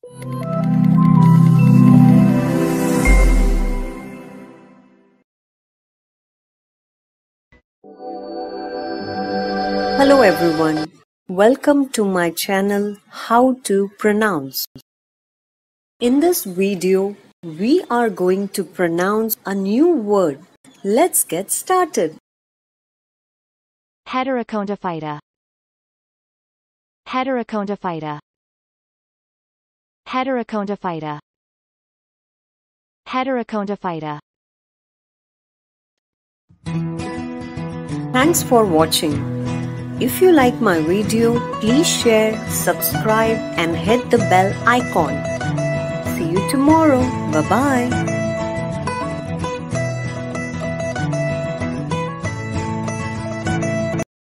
Hello everyone, welcome to my channel How to Pronounce. In this video, we are going to pronounce a new word. Let's get started. Heterokontophyta. Heterokontophyta. Heterokontophyta. Heterokontophyta. Thanks for watching. If you like my video, please share, subscribe and hit the bell icon. See you tomorrow. Bye-bye.